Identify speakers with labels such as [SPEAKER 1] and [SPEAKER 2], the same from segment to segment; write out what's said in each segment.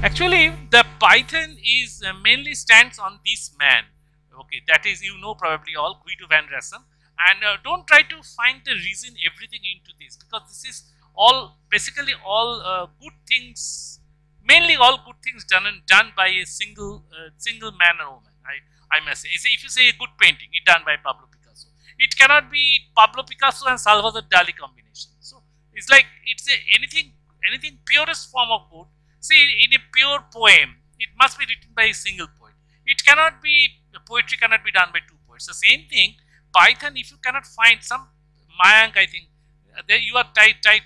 [SPEAKER 1] Actually, the Python is mainly stands on this man. Okay, that is, you know, probably all Guido van Rossum, and don't try to find the reason everything into this, because this is all basically all good things, mainly all good things done by a single man or woman. I must say, if you say a good painting, it done by Pablo Picasso, it cannot be Pablo Picasso and Salvador Dali combination. So it's like it's anything purest form of good. See, in a pure poem, it must be written by a single poet. It cannot be, poetry cannot be done by two poets. The same thing, Python, if you cannot find some, Mayank, I think, there you are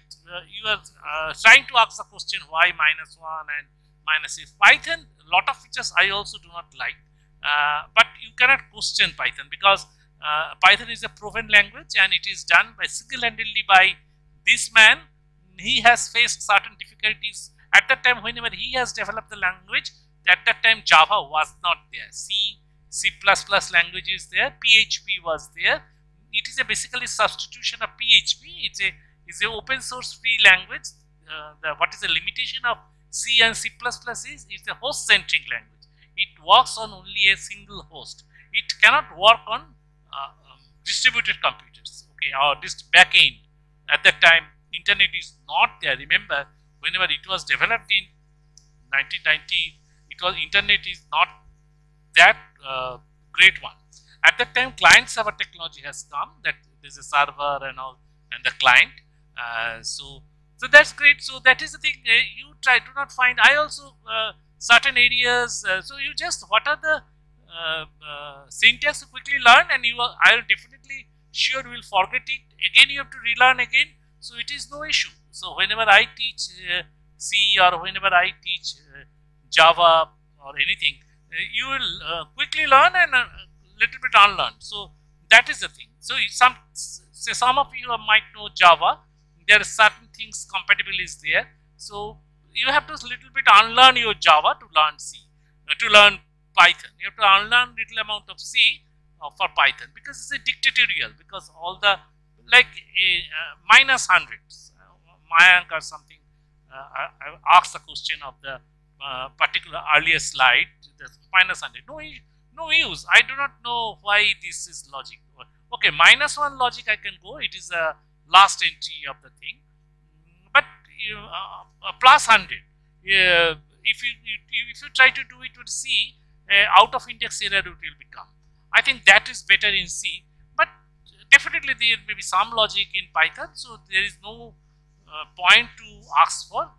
[SPEAKER 1] trying to ask the question why -1 and -6. Python, lot of features I also do not like, but you cannot question Python, because Python is a proven language and it is done by single-handedly by this man. He has faced certain difficulties at that time. Whenever he has developed the language, at that time Java was not there, C++ language is there, PHP was there. It is a basically substitution of PHP. It's a open source free language. What is the limitation of C and C++ is it's a host centric language. It works on only a single host. It cannot work on distributed computers, okay, or this backend. At that time, internet is not there. Remember, whenever it was developed in 1990, internet is not that great one. At that time, client server technology has come, that there's a server and all, and the client. So that's great. So that is the thing. You do not find. I also certain areas. So you just, what are the syntax, you quickly learn, and I will definitely sure you will forget it again. You have to relearn again. So it is no issue. So whenever I teach C, or whenever I teach Java or anything, you will quickly learn and little bit unlearn. So that is the thing. So some of you might know Java. There are certain things compatible is there. So you have to little bit unlearn your Java to learn C, to learn Python. You have to unlearn little amount of C for Python, because it's a dictatorial. Because all the like -100s, Mayank or something. I asked the question of the particular earlier slide. The -100. No use. I do not know why this is logic. Okay, -1 logic I can go. It is a last entry of the thing. But +100. If you try to do it with C, out of index error it will become. I think that is better in C. But definitely there may be some logic in Python. So there is no point to ask for,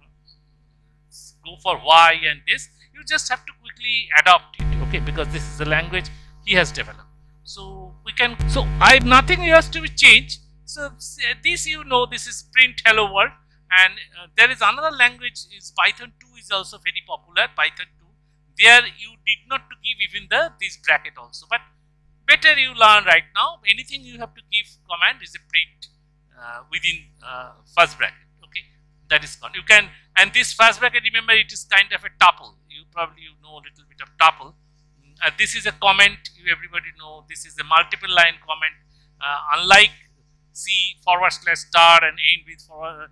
[SPEAKER 1] go for why and this. You just have to quickly adopt it, okay, because this is the language he has developed. So we can, so nothing has to be changed. So this, you know, this is print hello world, and there is another language is Python 2 is also very popular. Python 2, there you did not to give even this bracket also, but better you learn right now. Anything you have to give command is a print within first bracket, okay, that is gone. You can, and this first bracket, remember, it is kind of a tuple. You probably know a little bit of tuple. This is a comment, everybody know, this is a multiple line comment. Unlike C /* and end with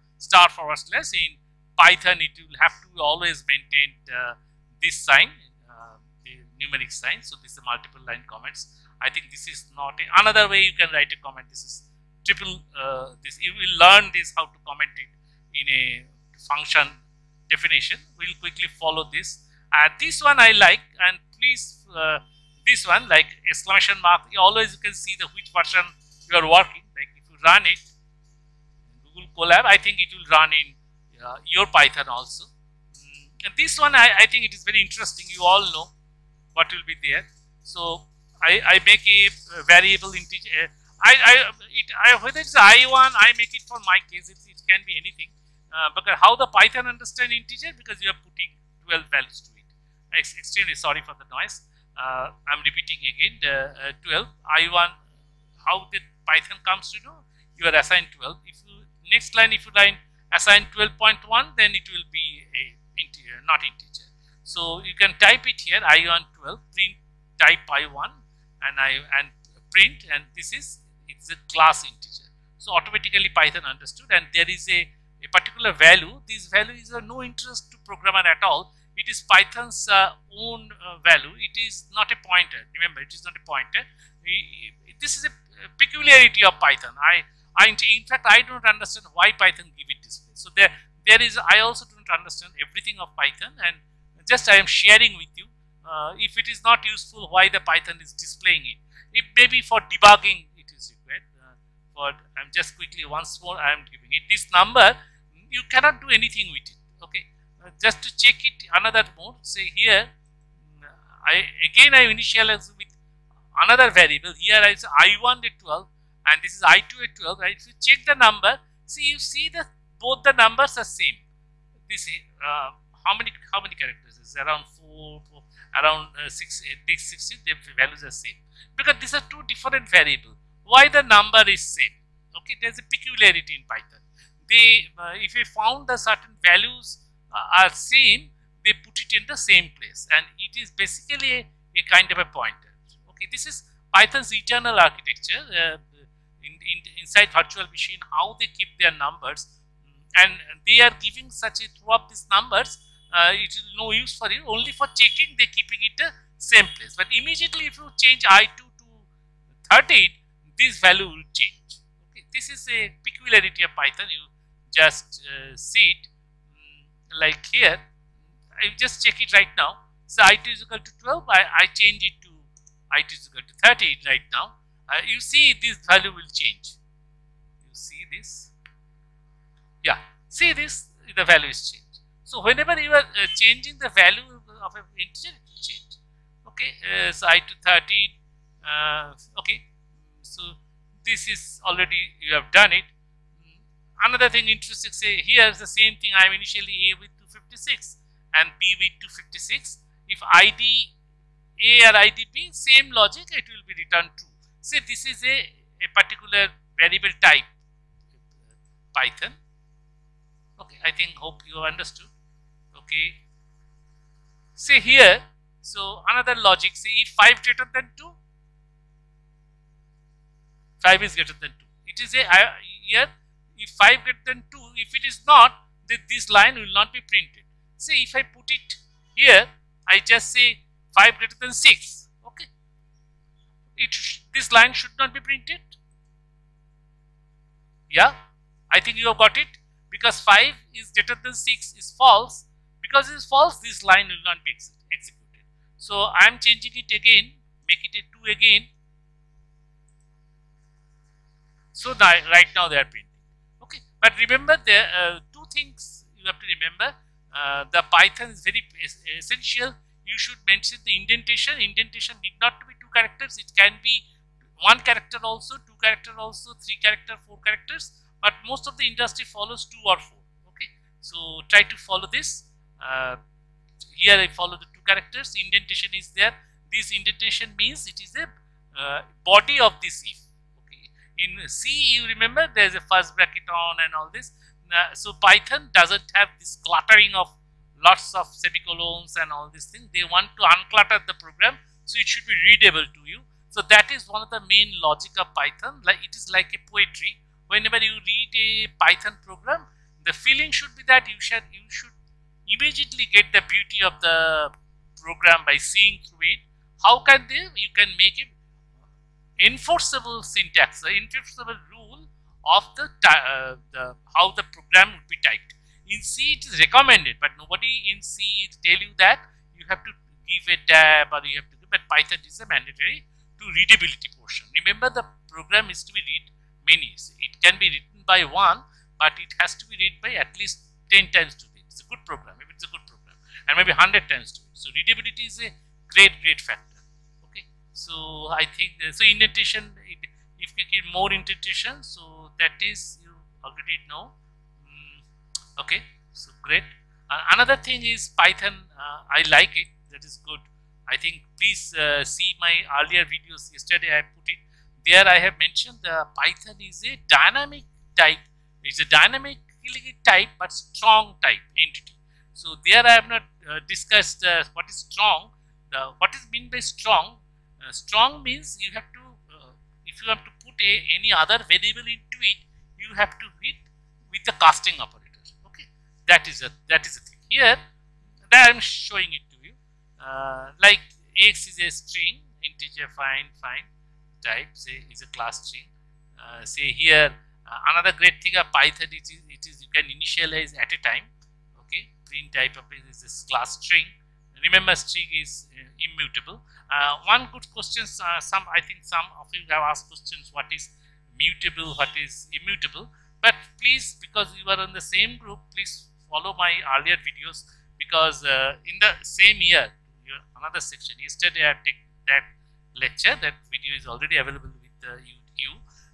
[SPEAKER 1] */, in Python it will have to always maintain this sign, the numeric sign. So this is a multiple line comments. I think this is not another way you can write a comment. This is triple, this you will learn this how to comment it in a function definition. We'll quickly follow this. This one I like, and please this one, like exclamation mark, always you can see the which version you are working. Like if you run it Google Colab, I think it will run in your Python also. And this one I think it is very interesting. You all know what will be there. So I make a variable integer. Whether it's I1, I make it for my case. It can be anything. But how the Python understand integer, because you are putting 12 values to it. Extremely sorry for the noise. I'm repeating again. 12 I1. How the Python comes to know? You are assigned 12. If you next line, if you assign 12.1, then it will be a integer, not integer. So you can type it here I1 12, print type I1 and print, and it's a class integer. So automatically Python understood, and there is a particular value. This value is of no interest to programmer at all. it is Python's own value. It is not a pointer. Remember, it is not a pointer. This is a peculiarity of Python. In fact, I don't understand why Python give it this way. So there is, I also don't understand everything of Python, and just I am sharing with you. If it is not useful, why the Python is displaying it? It may be for debugging it is required. But I'm just quickly once more I am giving it this number. You cannot do anything with it. Okay, just to check it another mode. Say here, I initialize with another variable. Here I say I1 at 12 and this is I2 at 12. Right? If you check the number, see, you see that both the numbers are same. This how many characters is around 4, around 6, 16. The values are same because these are two different variables. Why the number is same? Okay, there's a peculiarity in Python. They if you found the certain values are same, they put it in the same place, and it is basically a kind of a pointer. Okay, this is Python's eternal architecture inside virtual machine, how they keep their numbers, and they are giving such a throw up these numbers. It is no use for you, only for checking they keeping it the same place. But immediately if you change I2 to 13, this value will change. Okay, this is a peculiarity of Python. You just see it like here. I just check it right now. So I2 is equal to 12. I change it to I2 is equal to 13 right now. You see this value will change. You see this? Yeah. See this? The value is changed. So whenever you are changing the value of an integer, it will change. Okay. So I2 13. Okay. So this is already you have done it. Another thing interesting, say here is the same thing. I am initially A with 256 and B with 256. If ID A or ID B, same logic, it will be returned true. Say this is a particular variable type Python. Okay, I think hope you have understood. Okay. Say here, so another logic, say if 5 greater than 2, 5 is greater than 2. It is a here, if 5 greater than 2, if it is not, then this line will not be printed. Say if I put it here, I just say 5 greater than 6. Okay, this line should not be printed. Yeah, I think you have got it, because 5 is greater than 6 is false. Because it is false, this line will not be executed. So I am changing it again, make it a 2 again. So right now they are printing. Okay, but remember there are two things you have to remember. The Python is very essential. You should mention the indentation. Indentation need not be 2 characters. It can be 1 character also, 2 character also, 3 character, 4 characters. But most of the industry follows 2 or 4. Okay, so try to follow this. Here I follow the 2 characters. Indentation is there. This indentation means it is a body of this if. In C, you remember there is a first bracket on and all this. So Python doesn't have this cluttering of lots of semicolons and all these things. They want to unclutter the program, so it should be readable to you. So that is one of the main logic of Python. Like it is like a poetry. Whenever you read a Python program, the feeling should be that you should immediately get the beauty of the program by seeing through it. How can you can make it enforceable syntax, the enforceable rule of how the program would be typed. In C it is recommended, but nobody in C tell you that you have to give a tab or you have to give, but Python is a mandatory to readability portion. Remember, the program is to be read many. It can be written by 1, but it has to be read by at least 10 times to read. It's a good program, if it's a good program, and maybe 100 times to read. So readability is a great factor. So I think so indentation, if we get more indentation, so that is you already know. Okay, so great. Another thing is Python. I like it. That is good. I think please see my earlier videos. Yesterday I put it there. I have mentioned the Python is a dynamic type. It's a dynamically type but strong type entity. So there I have not discussed what is strong. What is meant by strong? Strong means you have to, if you have to put any other variable into it, you have to hit with the casting operator. Okay, that is a thing. Here, that I'm showing it to you. Like X is a string, integer fine type, say is a class string. Say here another great thing of Python it is you can initialize at a time. Okay, print type of it is this class string. Remember, string is immutable. One good question, I think some of you have asked questions, what is mutable, what is immutable, but please, because you are in the same group, please follow my earlier videos, because in the same year, another section, yesterday I take that lecture, that video is already available with you.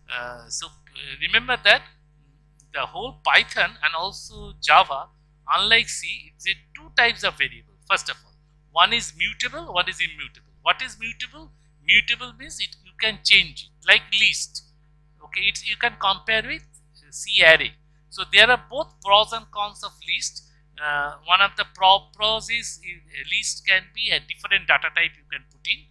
[SPEAKER 1] So remember that the whole Python and also Java, unlike C, it's a two types of variable. First of all, one is mutable, one is immutable. What is mutable? Mutable means you can change it, like list. Okay, you can compare with C array. So there are both pros and cons of list. One of the pros is list can be a different data type you can put in.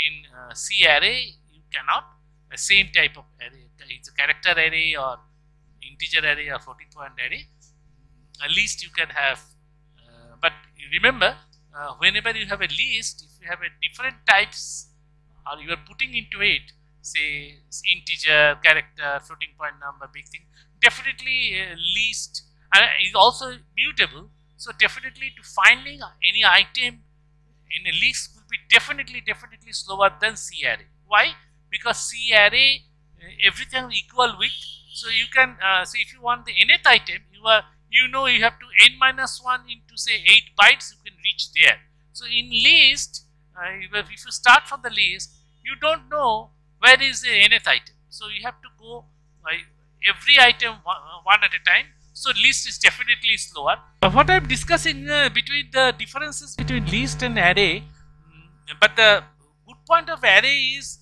[SPEAKER 1] In C array, you cannot. Same type of array, it's a character array or integer array or floating point array. At least you can have, but remember, whenever you have a list, if you have a different types or you are putting into it, say integer, character, floating point number, big thing, definitely list is also mutable. So definitely to finding any item in a list will be definitely slower than C array. Why? Because C array everything equal with, so you can so if you want the nth item, you have to n-1 into say 8 bytes, you can reach there. So in list, if you start from the list, you don't know where is the nth item, so you have to go by every item one at a time. So list is definitely slower. What I'm discussing between the differences between list and array, but the good point of array is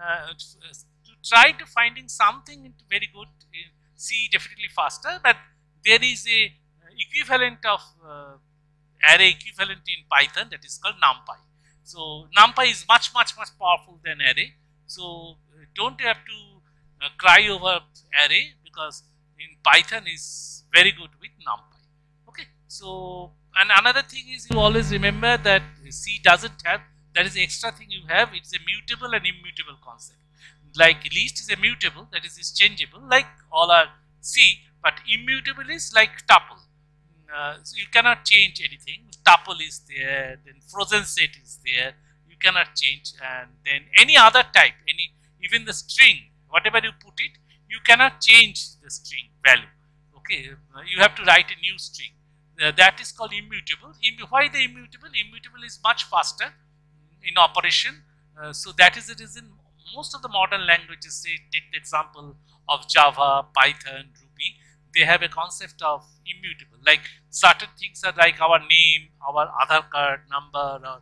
[SPEAKER 1] to try to finding something very good in C, definitely faster, but there is a equivalent of array equivalent in Python, that is called NumPy. So NumPy is much powerful than array. So don't have to cry over array, because in Python is very good with NumPy. Okay. So and another thing is, you always remember that C doesn't have, that is the extra thing you have, it's a mutable and immutable concept. Like list is a mutable, that is changeable, like all are C, but immutable is like tuple. So you cannot change anything. Tuple is there, then frozen set is there, you cannot change, and then any other type, even the string, whatever you put it, you cannot change the string value. Okay, you have to write a new string. That is called immutable. Why the immutable? Immutable is much faster in operation. So that is the reason most of the modern languages, say take the example of Java, Python, Ruby, they have a concept of immutable. Like certain things are like our name, our Aadhaar card number, or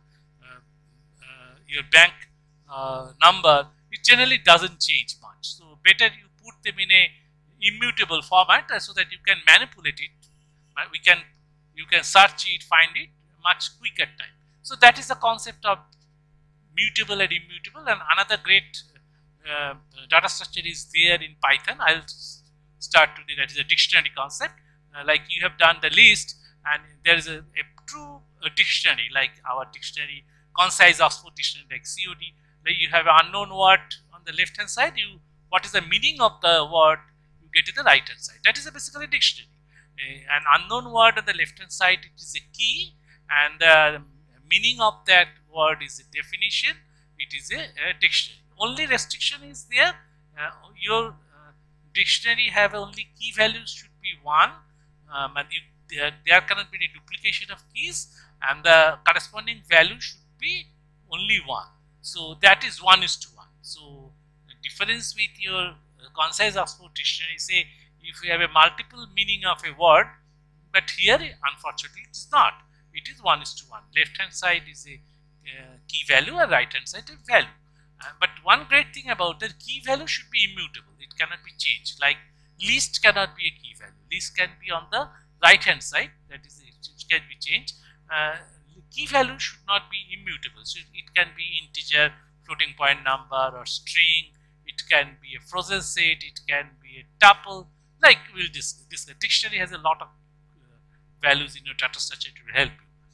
[SPEAKER 1] your bank number, it generally doesn't change much. So better you put them in a immutable format so that you can manipulate it. You can search it, find it much quicker time. So that is the concept of mutable and immutable. And another great data structure is there in Python. I'll start today. That is a dictionary concept. Like you have done the list, and there is a true dictionary, like our dictionary, concise Oxford dictionary, like COD. Like you have an unknown word on the left hand side. What is the meaning of the word? You get to the right hand side. That is basically a dictionary. An unknown word on the left hand side, it is a key, and the meaning of that word is a definition. It is a dictionary. Only restriction is there. Your dictionary have only key values should be 1, and there cannot be any duplication of keys, and the corresponding value should be only 1. So that is 1:1. So the difference with your concise Oxford dictionary, say if you have a multiple meaning of a word, but here unfortunately it is not. It is 1:1. Left hand side is a key value, and right hand side a value. But one great thing about the key value should be immutable. It cannot be changed. Like list cannot be a key value. List can be on the right hand side. That is, it can be changed. Key value should not be immutable. So it can be integer, floating point number, or string. It can be a frozen set. It can be a tuple. Like we'll discuss. Dictionary has a lot of values in your data structure to help you. Okay.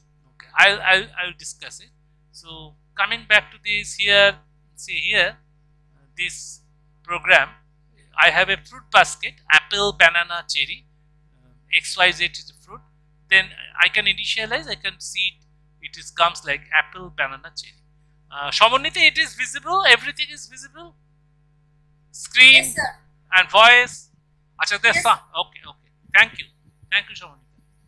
[SPEAKER 1] I'll discuss it. So coming back to this here, see here, this program, I have a fruit basket, apple, banana, cherry, XYZ is a fruit. Then I can initialize, I can see it is comes like apple, banana, cherry. Shamonita, it is visible, everything is visible. Screen,
[SPEAKER 2] Yes, sir.
[SPEAKER 1] and voice. Acha,
[SPEAKER 2] Yes.
[SPEAKER 1] Okay, okay. Thank you, Shamonita.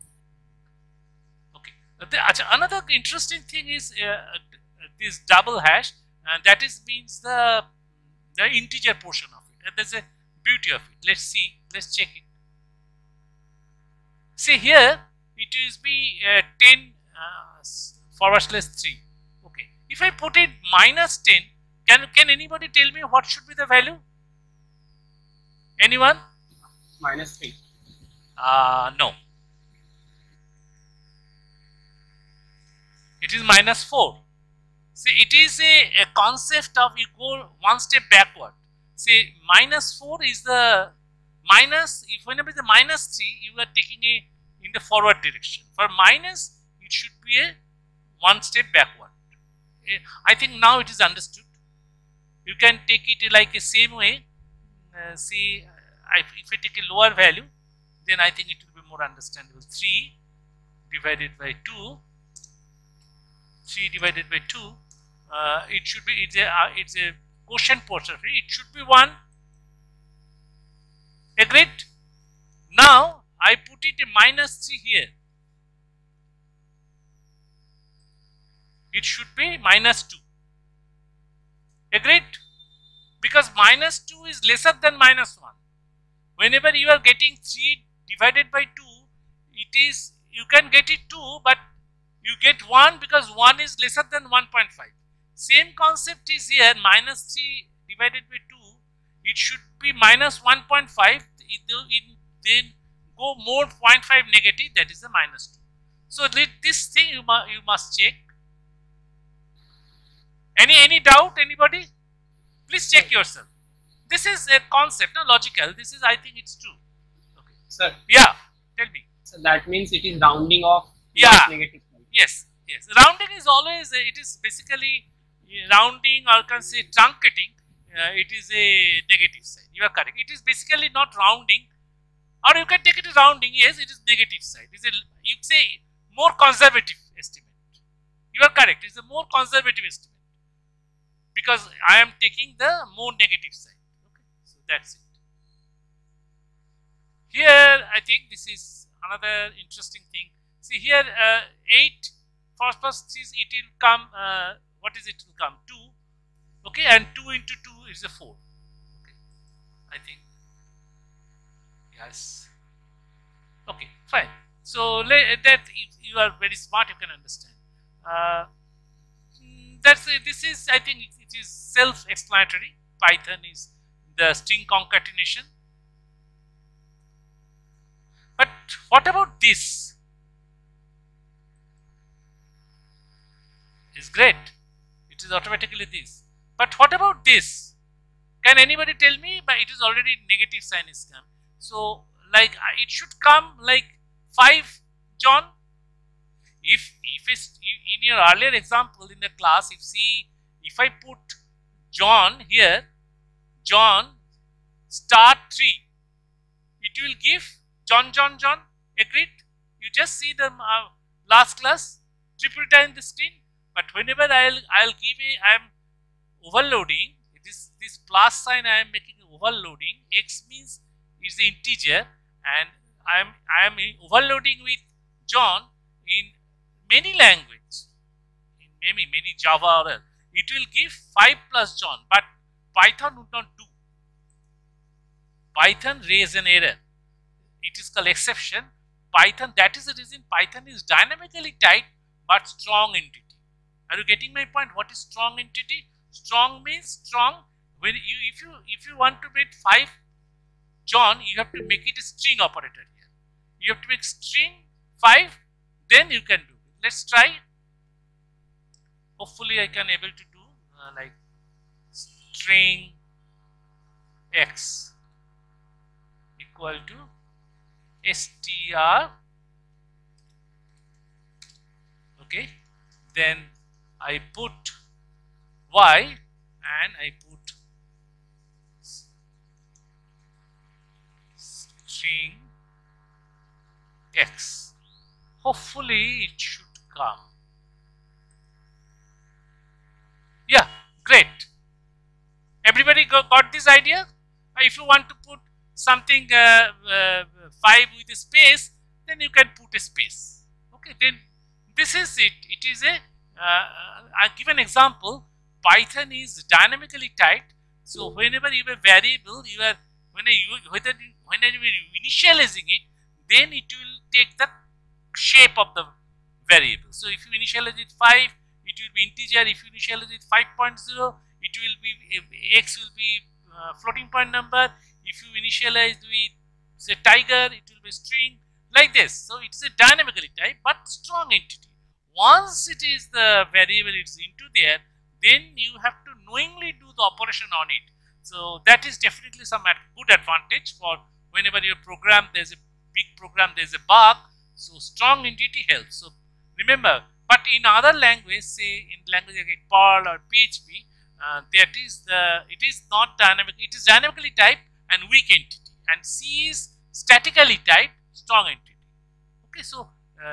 [SPEAKER 1] Okay. Another interesting thing is this double hash, and that is means the integer portion of it. And there's a beauty of it. Let's see. Let's check it. See here, it is be 10 /3. Okay. If I put it -10, can anybody tell me what should be the value? Anyone?
[SPEAKER 3] -3.
[SPEAKER 1] No. It is -4. See, it is a concept of you go one step backward. See, -4 is the minus. If whenever the -3, you are taking a in the forward direction. For minus, it should be a one step backward. I think now it is understood. You can take it like a same way. See, if I take a lower value, then I think it will be more understandable. 3 divided by 2. 3 divided by 2. It should be it's a quotient portion. It should be 1. Agreed? Now I put it a -3 here. It should be -2. Agreed? Because -2 is lesser than -1. Whenever you are getting 3 divided by 2, it is you can get it 2, but you get 1 because 1 is lesser than 1.5. Same concept is here. -3 divided by 2, it should be -1.5. Then go more 0.5 negative, that is the -2. So this thing you must check. Any doubt, anybody? Please check yourself. This is a concept, not logical. This is, I think it's true. Okay.
[SPEAKER 3] Sir,
[SPEAKER 1] Yeah, tell me.
[SPEAKER 3] so that means it is rounding off
[SPEAKER 1] Yeah.
[SPEAKER 3] negative side.
[SPEAKER 1] Yes, yes. Rounding is always, it is basically rounding, or can say truncating. It is a negative side. You are correct. It is basically not rounding, or you can take it as rounding. Yes, it is negative side. It is you say more conservative estimate. You are correct. It is a more conservative estimate because I am taking the more negative side. Okay, so that's it. Here, I think this is another interesting thing. See here, 8 first is it will come. What is it will come? 2. Okay, and 2 into 2 is a 4. Okay, I think yes. Okay, fine. So that you are very smart, you can understand. This is, I think it is self-explanatory. Python is the string concatenation. But what about this? It's great. It is automatically this. But what about this? Can anybody tell me? But it is already negative sign is come. So like it should come like 5 John. If it's in your earlier example in the class, if I put John here, John star 3, it will give John. Agreed? You just see the last class triple time the screen. But whenever I'll give I am overloading this plus sign, I am making overloading. X means is the integer, and I am overloading with John in many languages, in many Java or else. It will give 5 plus John, but Python would not do. Python raise an error. It is called exception. Python, that is the reason Python is dynamically typed but strong entity. Are you getting my point? What is strong entity? Strong means strong. When if you want to make 5 John, you have to make it a string operator here. You have to make string 5, then you can do it. Let's try. Hopefully I can able to do like string x equal to str. Okay, then I put y and I put string x. Hopefully it should come. Yeah, great. Everybody got this idea? If you want to put something 5 with a space, then you can put a space. Okay, then this is it. It is a I give an example. Python is dynamically typed. So whenever you have a variable, you are whenever you are initializing it, then it will take the shape of the variable. So if you initialize it 5, it will be integer. If you initialize it 5.0, it will be x will be floating point number. If you initialize with say tiger, it will be string, like this. So it is a dynamically typed but strong entity. Once it is the variable it's into there, then you have to knowingly do the operation on it. So that is definitely some good advantage for whenever your program, there's a big program, there's a bug. So strong entity helps. So remember, but in other language, say in language like Perl or PHP, it is not dynamic. It is dynamically typed and weak entity, and C is statically typed strong entity. Okay, so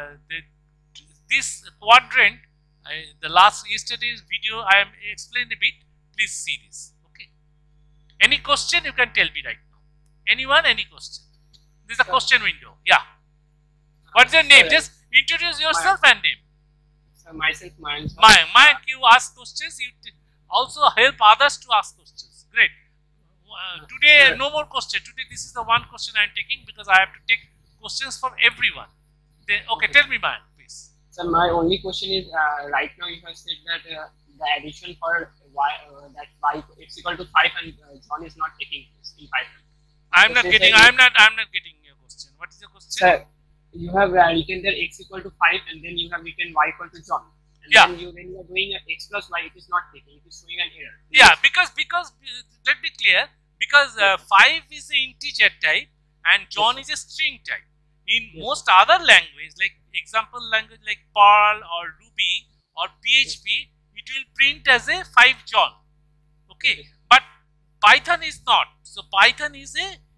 [SPEAKER 1] this quadrant, the yesterday's video I am explained a bit. Please see this. Okay. Any question you can tell me right now. Anyone? Any question? This is a question window. Yeah. What's your name? Just introduce yourself and name.
[SPEAKER 3] So myself, Mayank.
[SPEAKER 1] Mayank, you ask questions. You also help others to ask questions. Great. Today, no more question. Today, this is the one question I am taking because I have to take questions from everyone. Okay, tell me, Mayank, please.
[SPEAKER 3] So my only question is, right now you have said that the addition for y, that y is equal to 5 and John is not taking place in Python.
[SPEAKER 1] I'm not getting your question. What is your question?
[SPEAKER 3] Sir, you have written there x equal to 5 and then you have written y equal to John. And
[SPEAKER 1] yeah.
[SPEAKER 3] then when you are doing x plus y, it is not taking, it is showing an error.
[SPEAKER 1] Yeah, because let me clear, because 5 is an integer type and John is a string type. In most other language, like example language like Perl or Ruby or PHP, it will print as a 5 John. Okay, but Python is not. So Python is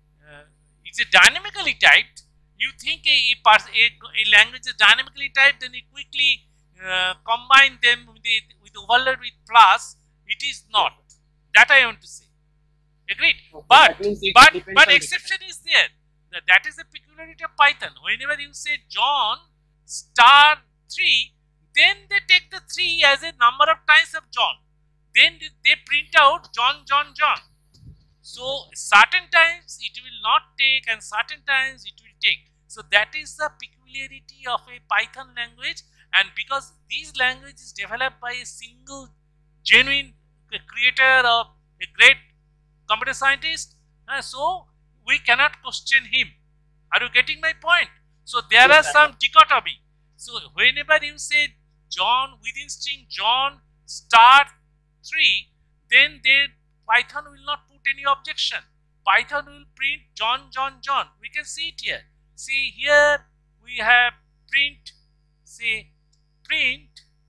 [SPEAKER 1] a dynamically typed. You think a language is dynamically typed, then you quickly combine them with overload with plus. It is not. That I want to say. Agreed. Okay, but exception is there. That is the peculiarity of Python. Whenever you say John star 3, then they take the 3 as a number of times of John. Then they print out John, John, John. So certain times it will not take and certain times it will take. So that is the peculiarity of a Python language, and because this language is developed by a single genuine creator or a great computer scientist, so we cannot question him. Are you getting my point? So there are some dichotomy. So whenever you say John within string John star 3, then Python will not put any objection. Python will print John, John, John. We can see it here. See here we have print, say print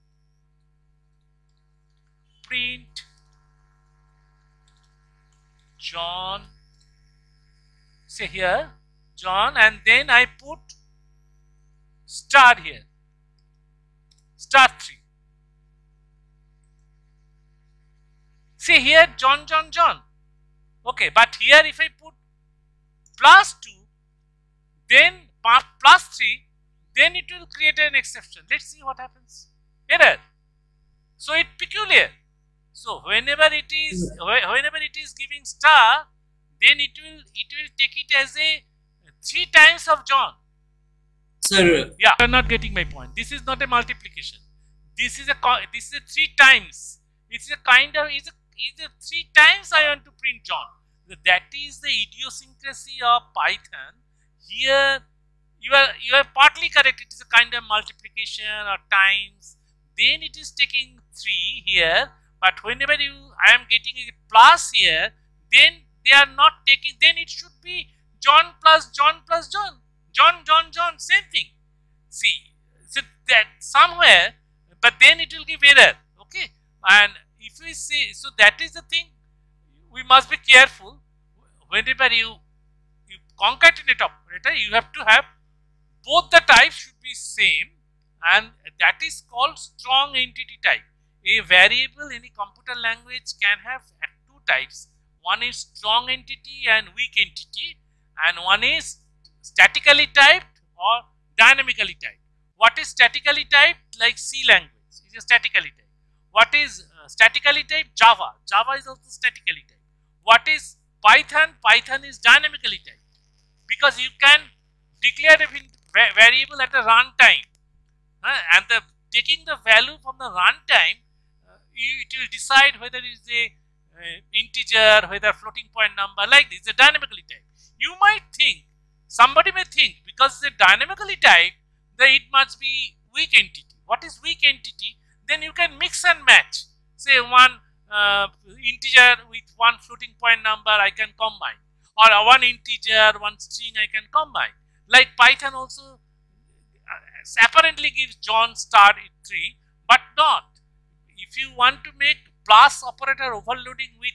[SPEAKER 1] John, say here John, and then I put star here, star 3. See here John, John, John. Okay, but here if I put plus 2, then plus 3, then it will create an exception. Let's see what happens. Error. So it's peculiar. So whenever it is giving star, then it will take it as a 3 times of John.
[SPEAKER 2] Sir,
[SPEAKER 1] yeah, you are not getting my point. This is not a multiplication. This is a 3 times. It's a kind of is a 3 times I want to print John. That is the idiosyncrasy of Python. Here you are partly correct. It is a kind of multiplication or times. Then it is taking 3 here. But whenever I am getting a plus here, then they are not taking. Then it should be John plus John plus John. John, John, John, same thing. See, so that somewhere but then it will give error. Okay, and if we say, so that is the thing, we must be careful whenever you concatenate operator, you have to have both the types should be same, and that is called strong entity type. A variable in a computer language can have two types. One is strong entity and weak entity, and one is statically typed or dynamically typed. What is statically typed? Like C language is a statically typed. What is statically typed? Java. Java is also statically typed. What is Python? Python is dynamically typed, because you can declare a variable at a runtime, and taking the value from the runtime, it will decide whether it is a integer, whether floating point number, like this. A dynamically typed. You might think, somebody may think, because it's a dynamically typed, that it must be weak entity. What is weak entity? Then you can mix and match. Say one integer with one floating point number I can combine, or one integer, one string I can combine. Like Python also apparently gives John star 3, but not. If you want to make plus operator overloading with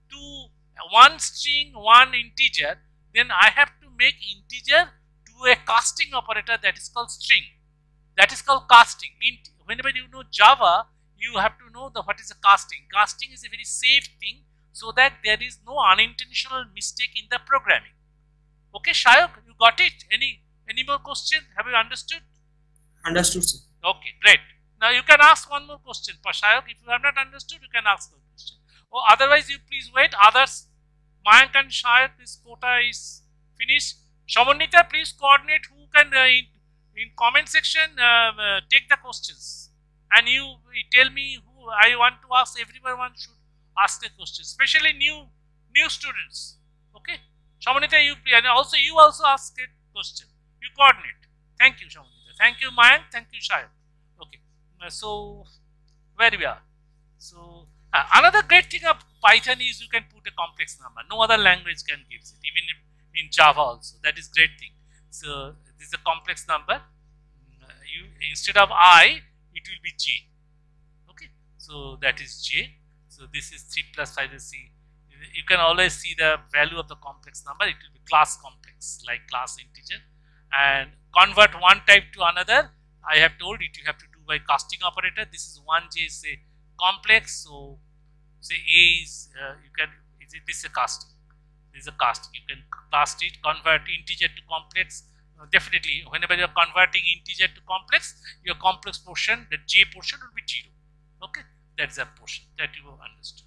[SPEAKER 1] one string, one integer, then I have to make integer to a casting operator, that is called string. That is called casting. Whenever you know Java, you have to know what is a casting. Casting is a very safe thing, so that there is no unintentional mistake in the programming. Okay, Shayok, you got it? Any more question? Have you understood?
[SPEAKER 2] Understood, sir.
[SPEAKER 1] Okay, great. Now you can ask one more question. Shayok, if you have not understood, you can ask the question. Or otherwise, you please wait. Others, Mayank and Shayok, this quota is finished. Shamanita, please coordinate who can in comment section take the questions, and you tell me who I want to ask. Everyone should ask the question, especially new students. Okay, Shamanita, you please, and also you also ask a question. You coordinate. Thank you, Shamanita. Thank you, Mayank. Thank you, Shayok. Okay, so where we are. So another great thing of Python is you can put a complex number. No other language can give it, even in Java also. That is great thing. So this is a complex number. Instead of I, it will be J. Okay, so that is J. So this is 3 plus 5 is C. You can always see the value of the complex number. It will be class complex, like class integer. And convert one type to another, I have told it, you have to do by casting operator. This is 1J is a complex. So say A is this is a casting. This is a casting. You can cast it, convert integer to complex. Definitely, whenever you are converting integer to complex, your complex portion, the J portion, will be 0. Okay, that's a portion that you have understood.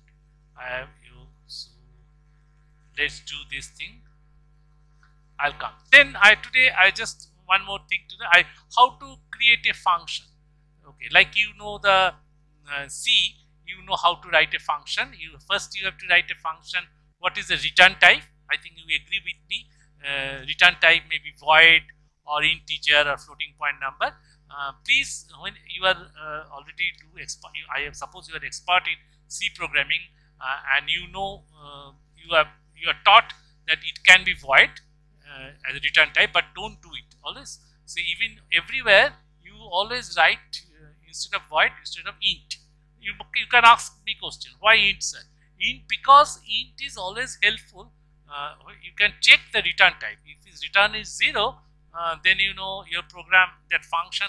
[SPEAKER 1] So let's do this thing. I'll come. Then today I just one more thing today. How to create a function. Okay, like you know the C, you know how to write a function. First you have to write a function. What is the return type? I think you agree with me. Return type may be void or integer or floating point number. Please, when you are already I suppose you are expert in C programming, and you know you are taught that it can be void as a return type, but don't do it always. So even everywhere you always write instead of void, instead of int. You can ask me question, why int, sir? Int, because int is always helpful. You can check the return type. If its return is 0, then you know your program, that function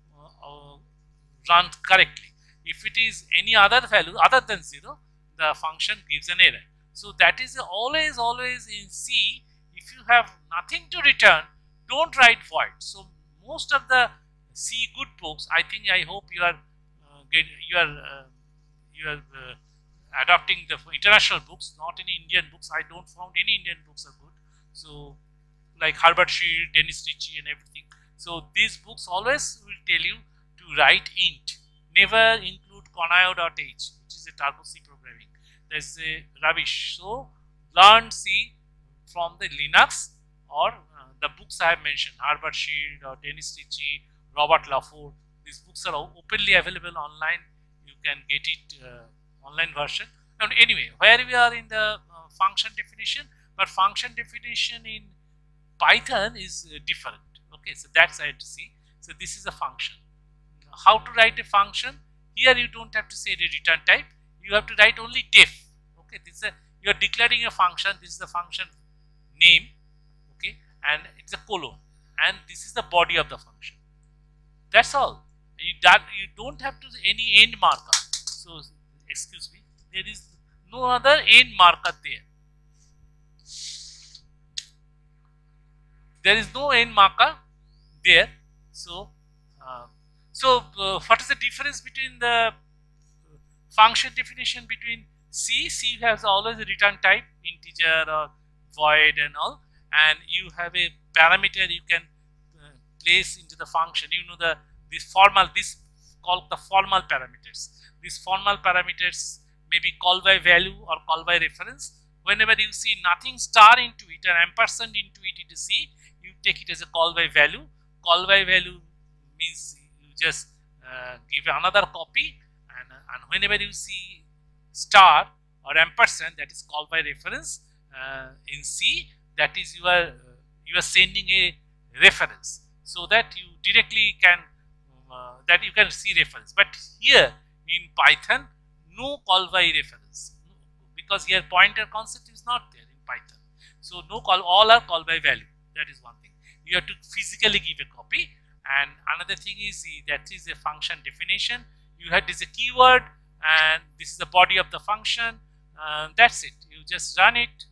[SPEAKER 1] runs correctly. If it is any other value other than 0, the function gives an error. So that is always in C. If you have nothing to return, don't write void. So most of the C good books, I hope you are adopting the international books, not any Indian books. I don't found any Indian books are good. So like Herbert Shield, Dennis Ritchie and everything. So these books always will tell you to write int. Never include conio.h, which is a Turbo C programming. That's a rubbish. So learn C from the Linux or the books I have mentioned, Herbert Shield or Dennis Ritchie, Robert Lafford. These books are openly available online. You can get it online version. And anyway, where we are in the function definition, but function definition in Python is different. Okay, so that's I had to see. So this is a function. how to write a function. Here you don't have to say the return type, you have to write only def. Okay, this is you are declaring a function, this is the function name, okay, and it's a colon, and this is the body of the function. That's all. You don't have to any end marker. So excuse me, there is no other end marker there. There is no end marker there. So what is the difference between the function definition between C? C has always a return type, integer or void and all, and you have a parameter you can place into the function. You know this called the formal parameters. These formal parameters may be call by value or call by reference. Whenever you see nothing star into it and ampersand into it, it is C, you take it as a call by value. Call by value means you just give another copy, and whenever you see star or ampersand, that is call by reference in C, that is you are sending a reference, so that you directly can that you can see reference. But here in Python, no call by reference, because here pointer concept is not there in Python. So no call, all are call by value. That is one thing. You have to physically give a copy. And another thing is that is a function definition. You have this a keyword, and this is the body of the function. That's it. You just run it.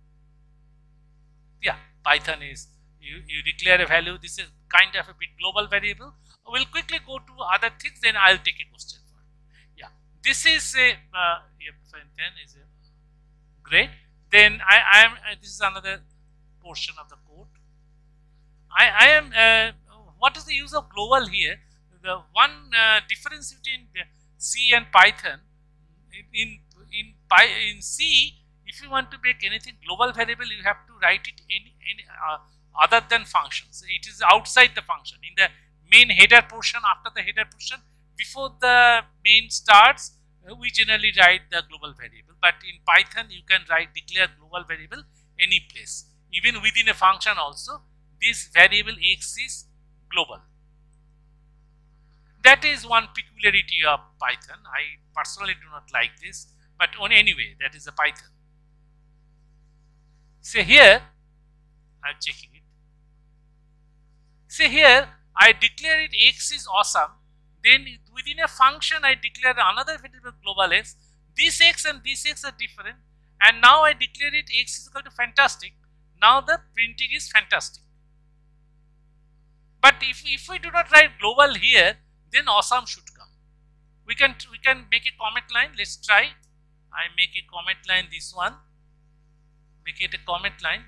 [SPEAKER 1] Yeah, Python is you declare a value. This is kind of a bit global variable. We'll quickly go to other things, then I'll take a question for you. Yeah, this is a is a great. Then I am this is another portion of the code. I am what is the use of global here? The one difference between C and Python, in C, if you want to make anything global variable, you have to write it in other than functions. It is outside the function. In the main header portion, after the header portion, before the main starts, we generally write the global variable. But in Python, you can declare global variable any place, even within a function also. This variable x is global. That is one peculiarity of Python. I personally do not like this, but anyway, that is a Python. Say here, I am checking it. Say here, I declare it x is awesome. Then within a function, I declare another variable global x. This x and this x are different, and now I declare it x is equal to fantastic. Now the printing is fantastic. But if we do not write global here, then awesome should come. We can make a comment line. Let's try. I make a comment line, this one. Make it a comment line.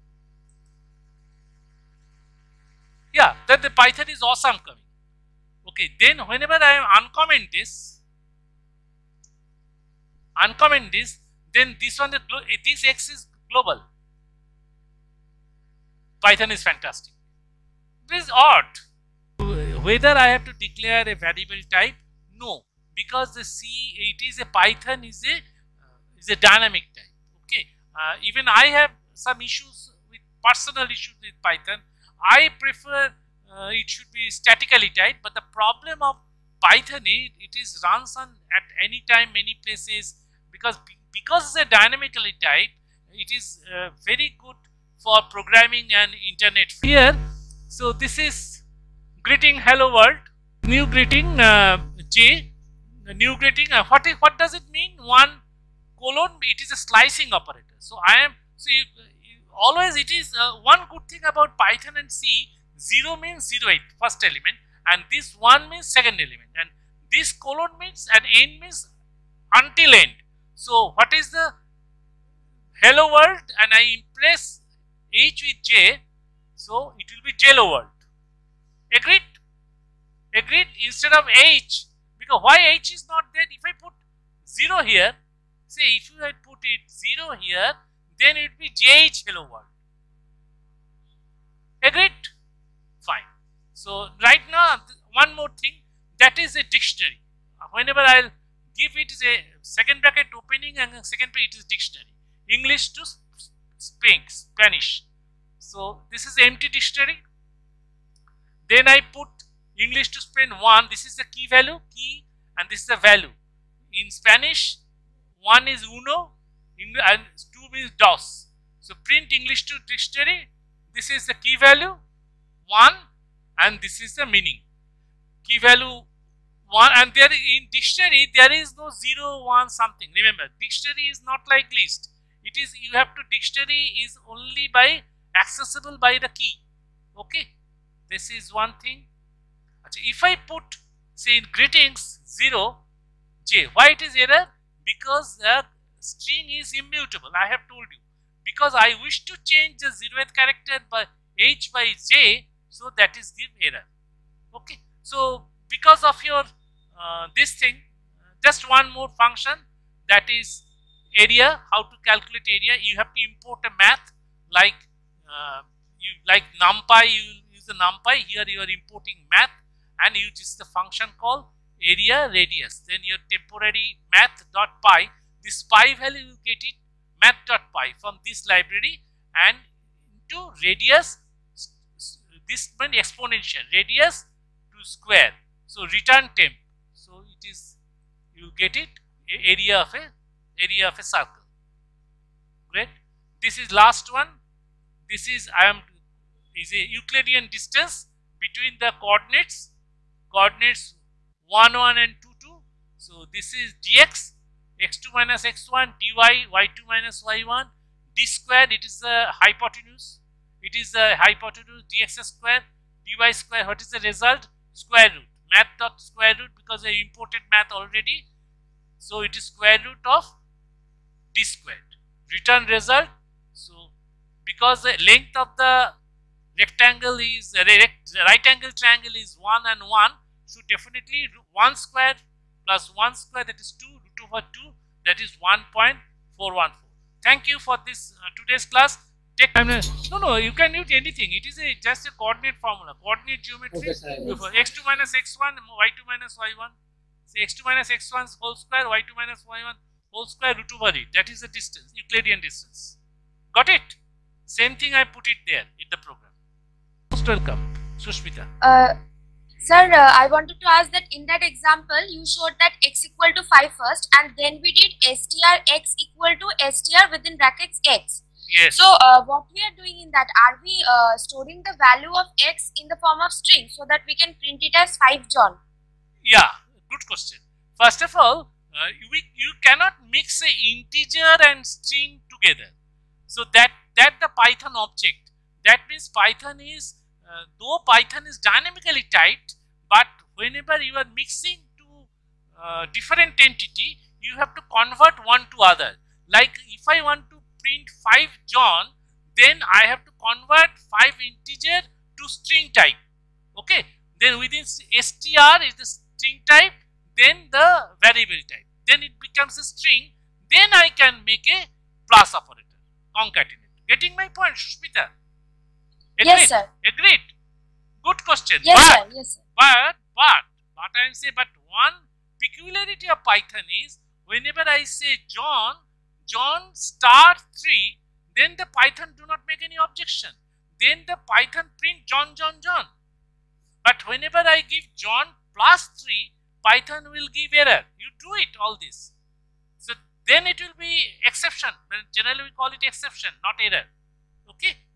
[SPEAKER 1] Yeah, that the Python is awesome coming. Okay, then whenever I uncomment this, then this one, this x is global. Python is fantastic. This is odd. Whether I have to declare a variable type? No, because the C, it is a Python is a dynamic type. Okay, even I have some issues with personal issues with Python. I prefer it should be statically typed, but the problem of Python is it is runs on at any time, many places, because it's a dynamically typed. It is very good for programming and internet. Here, so this is greeting hello world, new greeting J, new greeting. What does it mean? 1 colon. It is a slicing operator. So I am always it is one good thing about Python and C. 0 means 0th first element, and this 1 means second element, and this colon means and end means until end. So what is the hello world, and I impress H with J, so it will be Jello world. Agreed? Agreed? Instead of H, because why H is not there? If I put 0 here, say if you had put it 0 here, then it will be JH hello world. Agreed? Fine. So right now, one more thing, that is a dictionary. Whenever I'll give it is a second bracket opening and second bracket, it is dictionary. English to Spanish. So this is empty dictionary. Then I put English to print 1, this is the key value, key, and this is the value. In Spanish, 1 is uno, and 2 means dos. So print English to dictionary, this is the key value 1, and this is the meaning. Key value 1, and there in dictionary there is no 0, 1 something. Remember, dictionary is not like list. It is, you have to, dictionary is only by accessible by the key. Okay, this is one thing. If I put, say, in greetings 0 J, why it is error? Because the string is immutable. I have told you, because I wish to change the 0th character by H by J, so that is give error. Okay, so because of your this thing, just one more function, that is area. How to calculate area? You have to import a math like like NumPy. You use the NumPy. Here you are importing math, and you use the function called area radius. Then your temporary math.py. This pi value you get it math.py from this library, and into radius. This means exponential radius to square. So return temp. So it is, you get it, area of a circle. Great. This is last one. This is is a Euclidean distance between the coordinates 1 1 and 2 2. So this is dx, x2 minus x1, dy, y2 minus y1, d squared. It is the hypotenuse. It is the hypotenuse, dx square, dy square. What is the result? Square root. Math dot square root, because I imported math already. So it is square root of d squared. Return result. So because the length of the rectangle is right angle triangle is 1 and 1, so definitely 1 square plus 1 square, that is 2, root over 2, that is 1.414. Thank you for this today's class. Take time. No, you can use anything. It is just a coordinate formula, coordinate geometry.
[SPEAKER 3] Okay, sir,
[SPEAKER 1] x2 minus x1, y2 minus y1. Say x2 minus x1 whole square, y2 minus y1 whole square, root over it. That is the distance, Euclidean distance. Got it? Same thing I put it there in the program. Most welcome, Sushmita.
[SPEAKER 4] Sir, I wanted to ask that in that example, you showed that x equal to 5 first, and then we did str x equal to str within brackets x.
[SPEAKER 1] Yes.
[SPEAKER 4] So, what we are doing in that, are we storing the value of x in the form of string so that we can print it as 5 John?
[SPEAKER 1] Yeah, good question. First of all, you cannot mix a integer and string together. So that the Python object, that means Python is, though Python is dynamically typed, but whenever you are mixing two different entity, you have to convert one to other. Like if I want to print 5 John, then I have to convert 5 integer to string type. Okay, then within str is the string type, then the variable type, then it becomes a string, then I can make a plus operator, concatenate. Getting my point, Sushmita? Agreed?
[SPEAKER 4] Yes, sir.
[SPEAKER 1] Agreed. Good question.
[SPEAKER 4] Yes,
[SPEAKER 1] but,
[SPEAKER 4] sir. Yes, sir.
[SPEAKER 1] But I am saying, but one peculiarity of Python is, whenever I say John star 3, then the Python do not make any objection. Then the Python print John. But whenever I give John plus 3, Python will give error. You do it all this. So then it will be exception. Generally we call it exception, not error. Okay.